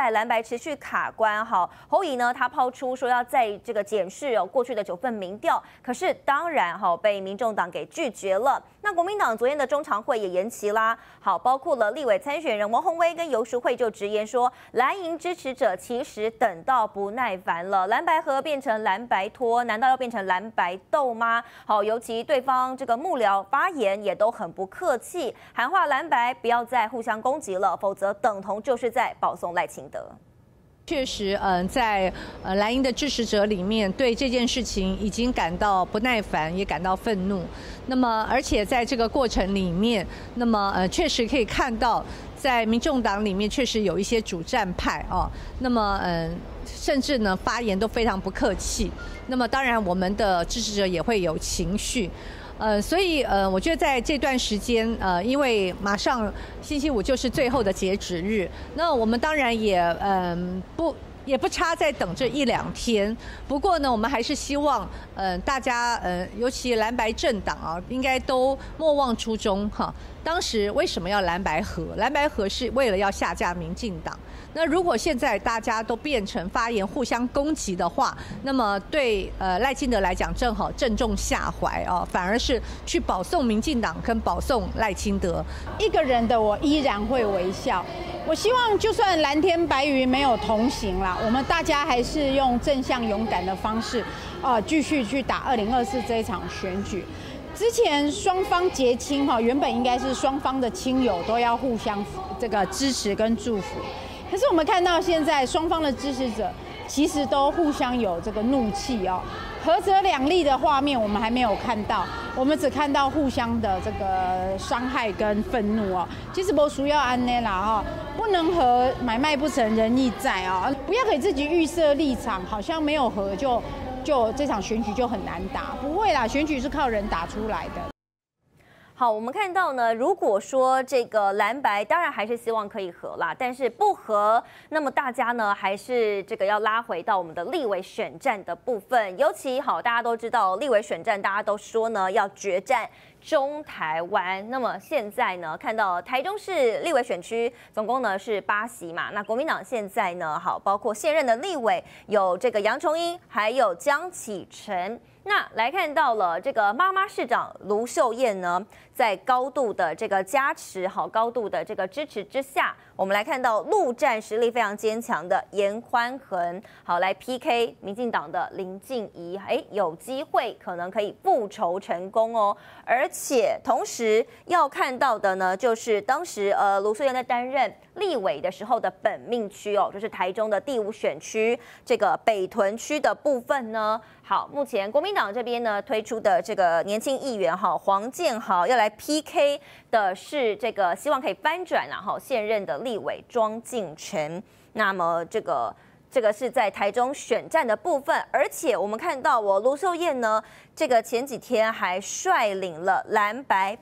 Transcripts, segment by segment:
蓝白持续卡关，侯乙呢，他抛出说要在这个检视过去的9份民调，可是当然被民众党给拒绝了。那国民党昨天的中常会也延期啦，包括了立委参选人王宏威跟游淑慧就直言说，蓝营支持者其实等到不耐烦了，蓝白合变成蓝白拖，难道要变成蓝白斗吗？尤其对方这个幕僚发言也都很不客气，喊话蓝白不要再互相攻击了，否则等同就是在保送赖清德。 确实，在蓝营的支持者里面，对这件事情已经感到不耐烦，也感到愤怒。那么，而且在这个过程里面，那么确实可以看到，在民众党里面确实有一些主战派哦。那么甚至呢发言都非常不客气。那么当然，我们的支持者也会有情绪。所以我觉得在这段时间，因为马上星期五就是最后的截止日，那我们当然也不差再等这1-2天。不过呢，我们还是希望大家尤其蓝白政党啊，应该都莫忘初衷哈。当时为什么要蓝白合？蓝白合是为了要下架民进党。那如果现在大家都变成发言互相攻击的话，那么对赖清德来讲正好正中下怀啊，反而是去保送民进党跟保送赖清德。 一个人的我依然会微笑。我希望就算蓝天白云没有同行啦，我们大家还是用正向勇敢的方式，继续去打2024这一场选举。之前双方结亲原本应该是双方的亲友都要互相这个支持跟祝福。可是我们看到现在双方的支持者其实都互相有这个怒气哦，合则两利的画面我们还没有看到，我们只看到互相的这个伤害跟愤怒哦。其实不需要安内啦不能和买卖不成仁义在啊，不要给自己预设立场，好像没有和就这场选举就很难打，不会啦，选举是靠人打出来的。 好，我们看到呢，如果说这个蓝白当然还是希望可以合啦，但是不合，那么大家呢还是这个要拉回到我们的立委选战的部分，尤其大家都知道立委选战，大家都说呢要决战中台湾。那么现在呢，看到台中市立委选区总共呢是8席嘛，那国民党现在呢，包括现任的立委有这个杨琼英，还有江启臣。那来看到了这个妈妈市长卢秀燕呢，在高度的这个加持，高度的这个支持之下，我们来看到陆战实力非常坚强的严宽恒，来 PK 民进党的林静怡，有机会可能可以复仇成功哦。而且同时要看到的呢，就是当时卢秀燕在担任立委的时候的本命区哦，就是台中的第5选区这个北屯区的部分呢。好，目前国民党这边呢推出的这个年轻议员黄建豪要来 PK 的是这个希望可以翻转现任的立委庄敬泉。那么这个是在台中选战的部分，而且我们看到卢秀燕呢，这个前几天还率领了蓝白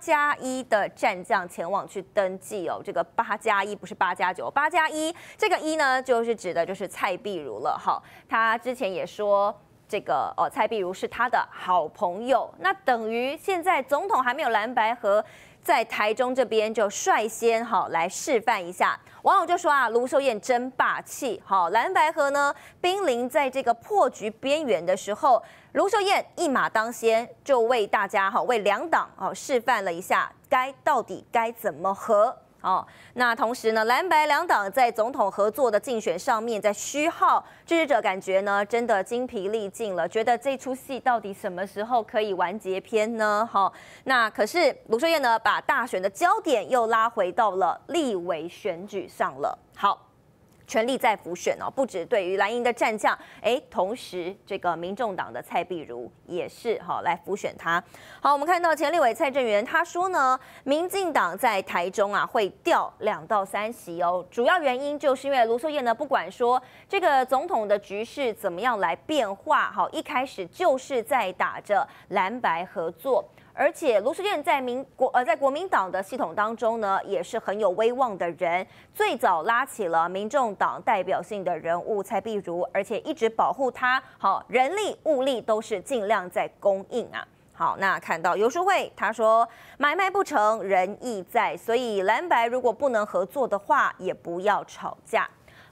8+1的战将前往去登记哦。这个8+1不是8+9，8+1这个1呢，就是指的就是蔡壁如了他之前也说。这个蔡壁如是他的好朋友，那等于现在总统还没有蓝白合，在台中这边就率先来示范一下。网友就说卢秀燕真霸气，蓝白合呢濒临在这个破局边缘的时候，卢秀燕一马当先，就为大家为两党示范了一下到底该怎么合。那同时呢，蓝白两党在总统合作的竞选上面，在虚耗，支持者感觉呢真的精疲力尽了，觉得这出戏到底什么时候可以完结篇呢？那可是卢秀燕呢，把大选的焦点又拉回到了立委选举上了。好。全力在辅选不止对于蓝营的战将，同时这个民众党的蔡壁如也是来辅选他。好，我们看到前立委蔡正元他说呢，民进党在台中会掉2到3席哦，主要原因就是因为卢秀燕呢，不管说这个总统的局势怎么样来变化，一开始就是在打着蓝白合作。而且卢秀燕在国民党的系统当中呢，也是很有威望的人，最早拉起了民众党代表性的人物蔡壁如，而且一直保护他，人力物力都是尽量在供应啊。好，那看到游淑慧他说买卖不成仁义在，所以蓝白如果不能合作的话，也不要吵架。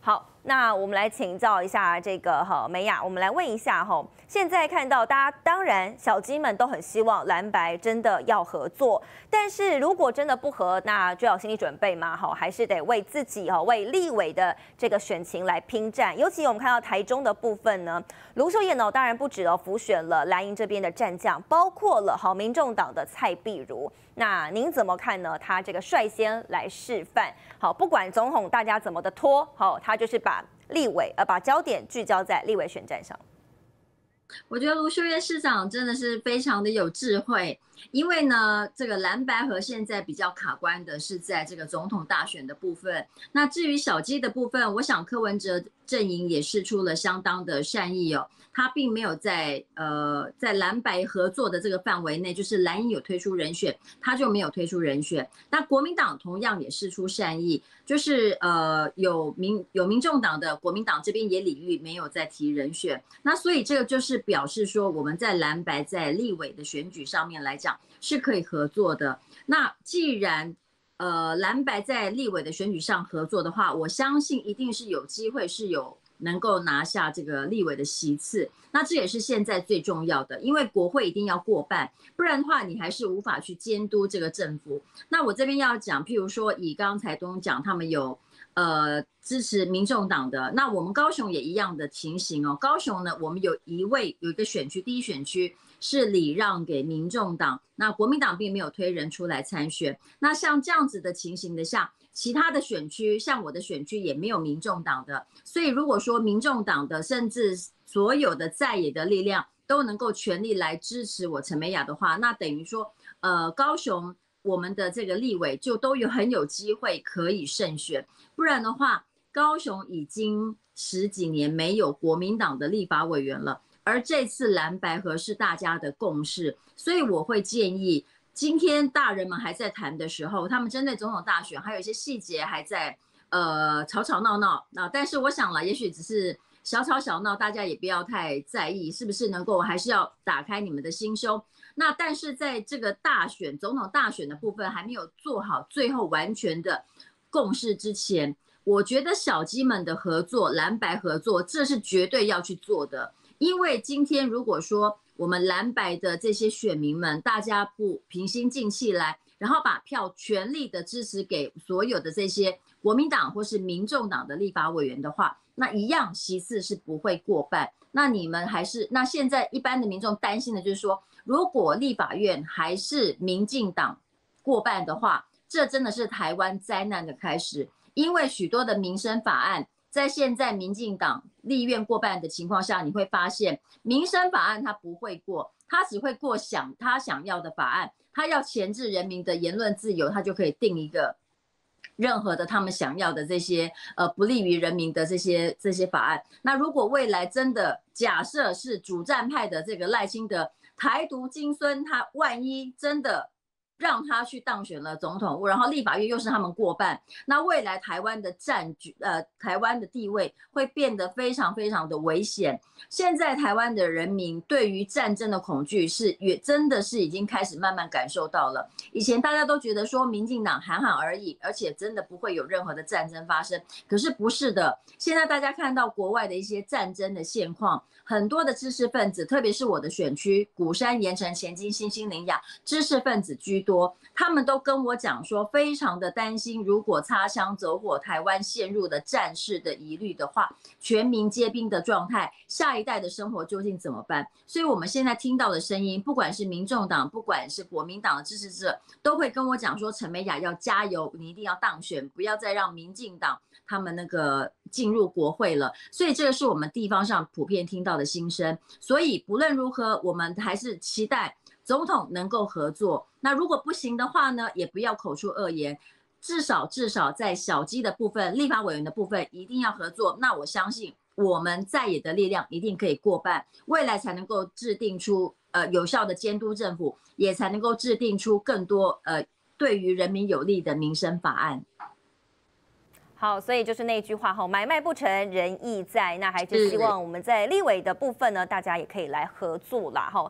好，那我们来请教一下这个美雅，我们来问一下现在看到大家当然小鸡们都很希望蓝白真的要合作，但是如果真的不合，那就要心理准备嘛，还是得为自己为立委的这个选情来拼战。尤其我们看到台中的部分呢，卢秀燕当然不止辅选了蓝营这边的战将，包括了民众党的蔡壁如。那您怎么看呢？他这个率先来示范，不管总统大家怎么的拖，他就是把把焦点聚焦在立委选战上。 我觉得卢秀燕市长真的是非常的有智慧，因为呢，这个蓝白合现在比较卡关的是在这个总统大选的部分。那至于小鸡的部分，我想柯文哲阵营也释出了相当的善意哦，他并没有在蓝白合作的这个范围内，就是蓝营有推出人选，他就没有推出人选。那国民党同样也释出善意，就是有民众党的国民党这边也礼遇没有再提人选。那所以这个就是表示说，我们在蓝白在立委的选举上面来讲是可以合作的。那既然蓝白在立委的选举上合作的话，我相信一定是有机会是有能够拿下这个立委的席次。那这也是现在最重要的，因为国会一定要过半，不然的话你还是无法去监督这个政府。那我这边要讲，譬如说以刚才东讲他们有支持民众党的，那我们高雄也一样的情形哦。高雄呢，我们有一个选区，第一选区是礼让给民众党，那国民党并没有推人出来参选。那像这样子的情形的下，其他的选区，像我的选区也没有民众党的，所以如果说民众党的甚至所有的在野的力量都能够全力来支持我陈美雅的话，那等于说高雄我们的这个立委就都很有机会可以胜选。不然的话，高雄已经10几年没有国民党的立法委员了，而这次蓝白合是大家的共识，所以我会建议，今天大人们还在谈的时候，他们针对总统大选还有一些细节还在吵吵闹闹啊，但是我想了，也许只是小吵小闹，大家也不要太在意，是不是能够还是要打开你们的心胸。那但是在这个总统大选的部分还没有做好最后完全的共识之前，我觉得小鸡们的合作，蓝白合作，这是绝对要去做的。因为今天如果说我们蓝白的这些选民们，大家不平心静气来，然后把票全力的支持给所有的这些国民党或是民众党的立法委员的话，那一样席次是不会过半。那你们那现在一般的民众担心的就是说，如果立法院还是民进党过半的话，这真的是台湾灾难的开始。因为许多的民生法案在现在民进党立院过半的情况下，你会发现民生法案它不会过，它只会过他想要的法案，他要钳制人民的言论自由，他就可以定一个任何的他们想要的这些不利于人民的这些法案。那如果未来真的假设是主战派的这个赖清德台独金孙，他万一真的让他去当选了总统，然后立法院又是他们过半，那未来台湾的台湾的地位会变得非常非常的危险。现在台湾的人民对于战争的恐惧真的是已经开始慢慢感受到了。以前大家都觉得说民进党喊喊而已，而且真的不会有任何的战争发生，可是不是的。现在大家看到国外的一些战争的现况，很多的知识分子，特别是我的选区鼓山、盐埕、前金、新兴、苓雅，知识分子居多，他们都跟我讲说，非常的担心，如果擦枪走火，台湾陷入了战事的疑虑的话，全民皆兵的状态，下一代的生活究竟怎么办？所以我们现在听到的声音，不管是民众党，不管是国民党的支持者，都会跟我讲说，陈美雅要加油，你一定要当选，不要再让民进党他们那个进入国会了。所以这个是我们地方上普遍听到的心声。所以不论如何，我们还是期待总统能够合作。那如果不行的话呢，也不要口出恶言，至少在小鸡的部分、立法委员的部分一定要合作。那我相信我们在野的力量一定可以过半，未来才能够制定出有效的监督政府，也才能够制定出更多对于人民有利的民生法案。 好，所以就是那句话哈，买卖不成仁义在，那还是希望我们在立委的部分呢，大家也可以来合作啦哈。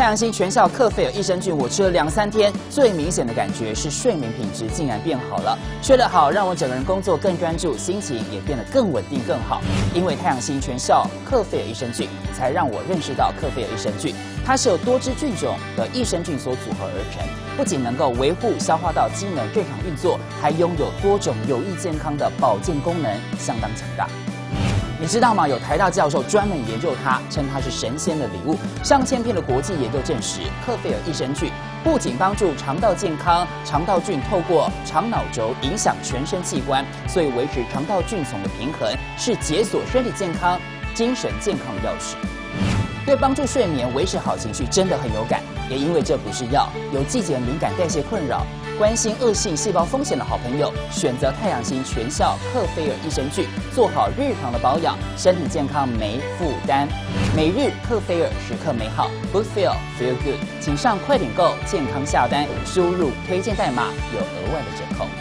太阳星全效克菲尔益生菌，我吃了2、3天，最明显的感觉是睡眠品质竟然变好了。睡得好，让我整个人工作更专注，心情也变得更稳定、更好。因为太阳星全效克菲尔益生菌，才让我认识到克菲尔益生菌，它是由多支菌种的益生菌所组合而成，不仅能够维护消化道机能正常运作，还拥有多种有益健康的保健功能，相当强大。你知道吗？有台大教授专门研究它，称它是神仙的礼物。上千篇的国际研究证实，克菲尔益生菌不仅帮助肠道健康，肠道菌透过肠脑轴影响全身器官，所以维持肠道菌丛的平衡，是解锁身体健康、精神健康的钥匙。对帮助睡眠、维持好情绪真的很有感。也因为这不是药，有季节敏感、代谢困扰、关心恶性细胞风险的好朋友，选择太阳星全效克菲尔益生菌，做好日常的保养，身体健康没负担。每日克菲尔，时刻美好 ，Good Feel Feel Good， 请上快点购健康下单，输入推荐代码有额外的折扣。